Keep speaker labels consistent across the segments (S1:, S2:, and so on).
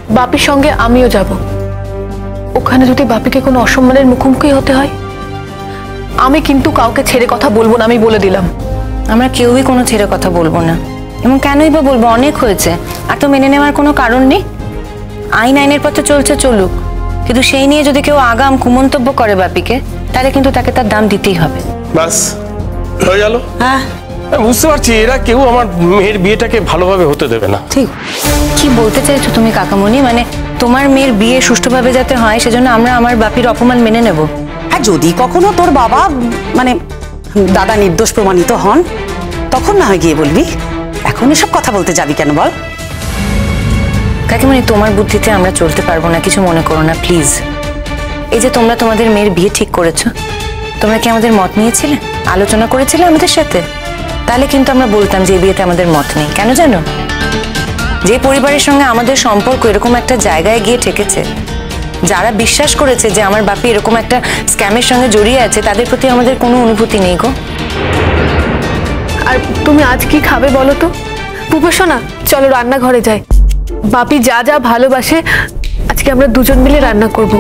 S1: বাপির সঙ্গে আমিও যাব। ওখানে যদি বাপিকে কোনো অসম্মানের মুখোমুখি হতে হয়, আমি কিন্তু কাউকে ছেড়ে কথা বলবো না, আমি বলে দিলাম।
S2: আমরা কেউই কোনো ছেড়ে কথা বলবো না, এবং কেনই বা বলবো, অনেক হয়েছে, আর তো মেনে নেওয়ার কোনো কারণ নেই। আইন আইনের পথে চলছে, চলুক, কিন্তু সেই নিয়ে যদি কেউ আগাম কুমন্তব্য করে বাপিকে, তাহলে কিন্তু তাকে তার দাম দিতেই হবে।
S3: বাস হয়ে গেল।
S4: হ্যাঁ
S3: বুঝতে পারছি এরা কেউ আমার মেয়ের বিয়েটাকে ভালোভাবে হতে দেবে না।
S4: ঠিক।
S2: কি বলতে চাইছো তুমি কাকামণি? মানে তোমার মেয়ের বিয়ে সুষ্ঠুভাবে যাতে হয় সেজন্য আমরা আমার বাপির অপমান মেনে নেব?
S4: হ্যাঁ, যদি কখনো তোর বাবা মানে দাদা নির্দোষ প্রমাণিত হন, তখন না হয় গিয়ে বলবি। এখন এসব কথা বলতে যাবি কেন বল?
S2: কাকিমণি, তোমার বুদ্ধিতে আমরা চলতে পারবো না, কিছু মনে করো না প্লিজ। এই যে তোমরা তোমাদের মেয়ের বিয়ে ঠিক করেছো, তোমরা কি আমাদের মত নিয়েছিলে, আলোচনা করেছিলে আমাদের সাথে? তাহলে কিন্তু আমরা বলতাম যে এই বিয়েতে আমাদের মত নেই। কেন জানো? যে পরিবারের সঙ্গে আমাদের সম্পর্ক এরকম একটা জায়গায় গিয়ে ঠেকেছে, যারা বিশ্বাস করেছে যে আমার বাপি এরকম একটা স্ক্যামের সঙ্গে জড়িয়ে আছে, তাদের প্রতি আমাদের কোনো অনুভূতি নেই গো।
S1: আর তুমি আজ কি খাবে বলো তো? পুপসোনা, চলো রান্নাঘরে যাই। বাপি যা যা ভালোবাসে আজকে আমরা দুজন মিলে রান্না করব।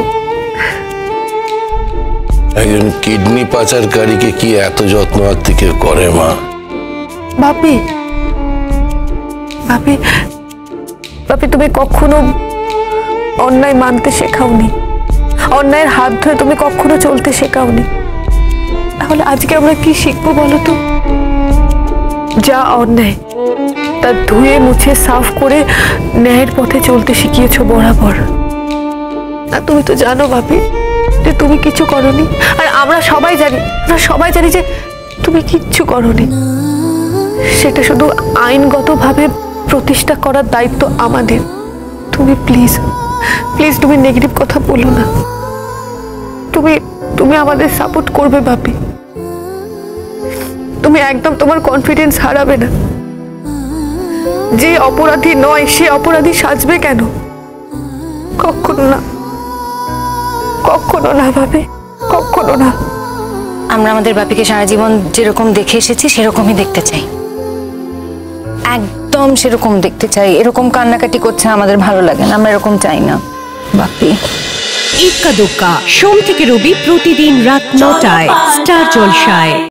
S5: একজন কিডনি পাচারকারীকে কি এত যত্ন আত্মি কেউ করে মা?
S1: বাপি, বাপি, বাপি, তুমি কখনো অন্যায় মানতে শেখাওনি, অন্যায়ের হাত ধরে তুমি কখনো চলতে শেখাওনি। তাহলে আজকে আমরা কি শিখবো বলো তো? যা অন্যায় তা ধুয়ে মুছে সাফ করে ন্যায়ের পথে চলতে শিখিয়েছো বরাবর। আর তুমি তো জানো বাপি যে তুমি কিছু করনি, আর আমরা সবাই জানি যে তুমি কিচ্ছু করনি। সেটা শুধু আইনগতভাবে প্রতিষ্ঠা করার দায়িত্ব আমাদের। তুমি প্লিজ প্লিজ তুমি নেগেটিভ কথা বলো না। তুমি আমাদের সাপোর্ট করবে বাপি। তুমি একদম তোমার কনফিডেন্স হারাবে না। যে অপরাধী নয় সে অপরাধী সাজবে কেন? কখনো না, কখনো না ভাবে, কখনো না।
S2: আমরা আমাদের বাপিকে সারা জীবন যেরকম দেখে এসেছি সেরকমই দেখতে চাই, একদম সেরকম দেখতে চাই। এরকম কান্নাকাটি করছে আমাদের ভালো লাগে না, আমরা এরকম চাই না বাপি।
S6: ইক্কা দোক্কা সোম থেকে রবি প্রতিদিন রাত ৯টায় স্টার জলসায়।